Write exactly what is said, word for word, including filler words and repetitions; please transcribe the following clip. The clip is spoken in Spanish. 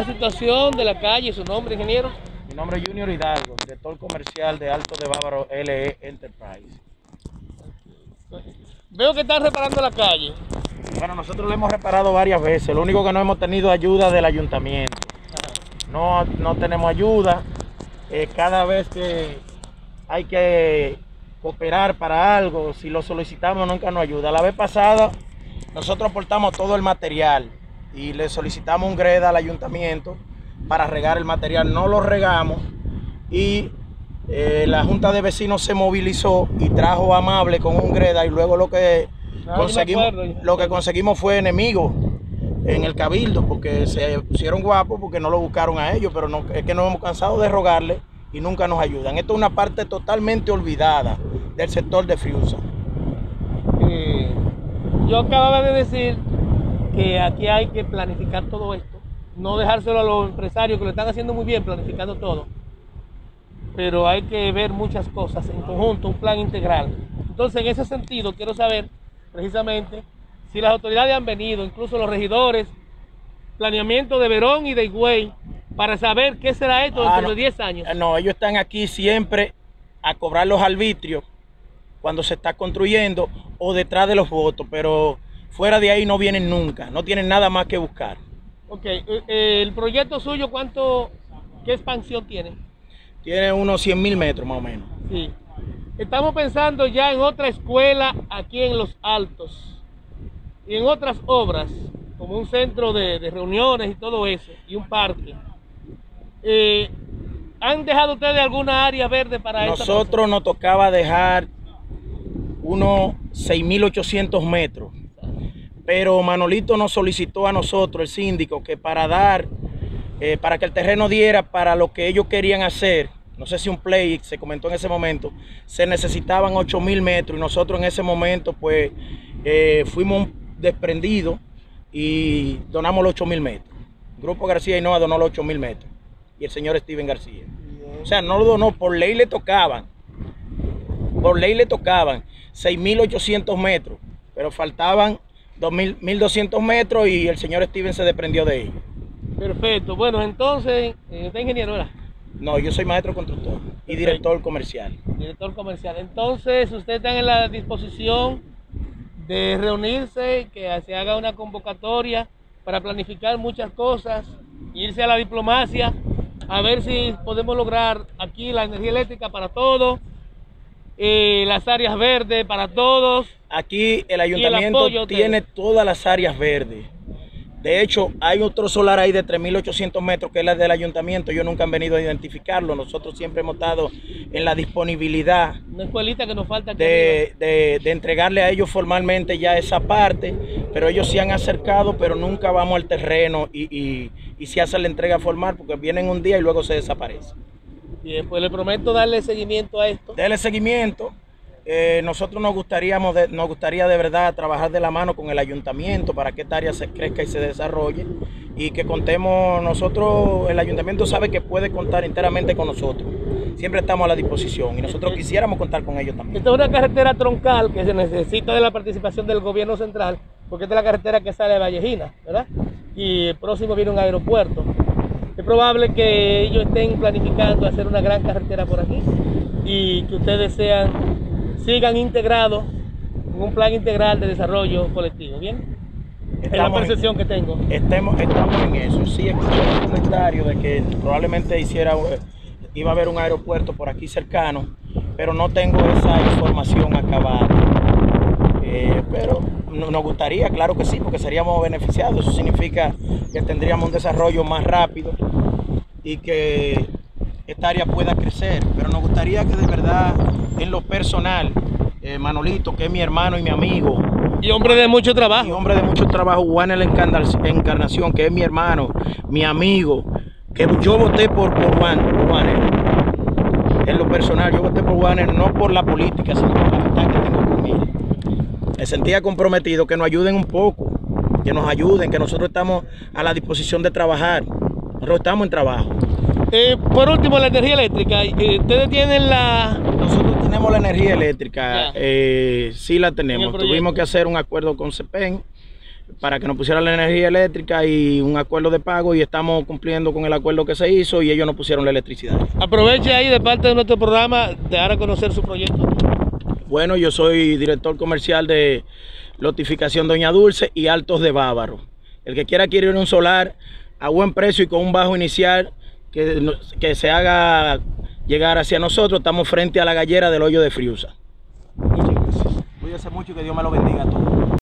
La situación de la calle, su nombre, ingeniero. Mi nombre es Junior Hidalgo, director comercial de Alto de Bávaro L E Enterprise. Veo que están reparando la calle. Bueno, nosotros lo hemos reparado varias veces, lo único que no hemos tenido ayuda del ayuntamiento. No, no tenemos ayuda. Eh, cada vez que hay que cooperar para algo, si lo solicitamos nunca nos ayuda. La vez pasada nosotros aportamos todo el material y le solicitamos un greda al ayuntamiento para regar el material. No lo regamos y eh, la junta de vecinos se movilizó y trajo amable con un greda, y luego lo que, no, conseguimos, acuerdo, lo que conseguimos fue enemigos en el cabildo, porque se pusieron guapos porque no lo buscaron a ellos, pero no, es que nos hemos cansado de rogarle y nunca nos ayudan. Esto es una parte totalmente olvidada del sector de Friusa. Eh, yo acababa de decir que aquí hay que planificar todo esto, no dejárselo a los empresarios que lo están haciendo muy bien, planificando todo, pero hay que ver muchas cosas en conjunto, un plan integral. Entonces, en ese sentido, quiero saber precisamente si las autoridades han venido, incluso los regidores, planeamiento de Verón y de Higüey, para saber qué será esto dentro ah, no, de diez años. No, ellos están aquí siempre a cobrar los arbitrios cuando se está construyendo o detrás de los votos, pero fuera de ahí no vienen nunca, no tienen nada más que buscar. Ok, eh, el proyecto suyo, ¿cuánto, qué expansión tiene? Tiene unos cien mil metros más o menos. Sí. Estamos pensando ya en otra escuela aquí en Los Altos y en otras obras, como un centro de, de reuniones y todo eso, y un parque. Eh, ¿Han dejado ustedes alguna área verde para eso? Nosotros nos tocaba dejar unos seis mil ochocientos metros, pero Manolito nos solicitó a nosotros, el síndico, que para dar, eh, para que el terreno diera para lo que ellos querían hacer, no sé si un play, se comentó en ese momento, se necesitaban ocho mil metros, y nosotros en ese momento pues eh, fuimos desprendidos y donamos los ocho mil metros. Grupo García Hinoa donó los ocho mil metros y el señor Steven García. O sea, no lo donó, por ley le tocaban, por ley le tocaban seis mil ochocientos metros, pero faltaban mil doscientos metros y el señor Steven se desprendió de ellos. Perfecto, bueno, entonces, ¿usted es ingeniero, verdad? No, yo soy maestro constructor y director comercial. Director comercial. Entonces, ¿usted está en la disposición de reunirse, que se haga una convocatoria para planificar muchas cosas, irse a la diplomacia, a ver si podemos lograr aquí la energía eléctrica para todos, eh, las áreas verdes para todos? Aquí el ayuntamiento el tiene todas las áreas verdes. De hecho, hay otro solar ahí de tres mil ochocientos metros que es la del ayuntamiento. Ellos nunca han venido a identificarlo. Nosotros siempre hemos estado en la disponibilidad una escuelita que nos falta de, de, de entregarle a ellos formalmente ya esa parte, pero ellos se han acercado, pero nunca vamos al terreno y, y, y se hace la entrega formal porque vienen un día y luego se desaparecen. Bien, pues le prometo darle seguimiento a esto. Darle seguimiento. Eh, nosotros nos, gustaríamos de, nos gustaría de verdad trabajar de la mano con el ayuntamiento para que esta área se crezca y se desarrolle y que contemos nosotros, el ayuntamiento sabe que puede contar enteramente con nosotros, siempre estamos a la disposición y nosotros quisiéramos contar con ellos también. Esta es una carretera troncal que se necesita de la participación del gobierno central porque esta es la carretera que sale de Vallejina, ¿verdad? Y el próximo viene un aeropuerto. Es probable que ellos estén planificando hacer una gran carretera por aquí y que ustedes sean sigan integrados en un plan integral de desarrollo colectivo, ¿bien? Estamos, es la percepción que tengo. Estemos, estamos en eso. Sí, escuché un comentario de que probablemente hiciera, iba a haber un aeropuerto por aquí cercano, pero no tengo esa información acabada. Eh, pero nos gustaría, claro que sí, porque seríamos beneficiados. Eso significa que tendríamos un desarrollo más rápido y que esta área pueda crecer, pero nos gustaría que de verdad en lo personal, eh, Manolito, que es mi hermano y mi amigo, y hombre de mucho trabajo, y hombre de mucho trabajo, Juan la Encarnación, que es mi hermano, mi amigo, que yo voté por, por Juan, por Juan, en lo personal, yo voté por Juan no por la política, sino por la amistad que tengo con él. Me sentía comprometido, que nos ayuden un poco, que nos ayuden, que nosotros estamos a la disposición de trabajar, nosotros estamos en trabajo. Eh, por último, la energía eléctrica, eh, ustedes tienen la... Nosotros tenemos la energía eléctrica, eh, sí la tenemos. Tuvimos que hacer un acuerdo con CEPEN para que nos pusieran la energía eléctrica y un acuerdo de pago, y estamos cumpliendo con el acuerdo que se hizo y ellos nos pusieron la electricidad. Aproveche ahí de parte de nuestro programa de dar a conocer su proyecto. Bueno, yo soy director comercial de Lotificación Doña Dulce y Altos de Bávaro. El que quiera adquirir un solar a buen precio y con un bajo inicial que, que se haga llegar hacia nosotros, estamos frente a la gallera del Hoyo de Friusa. Muchas gracias. Cuídese mucho y que Dios me lo bendiga a todos.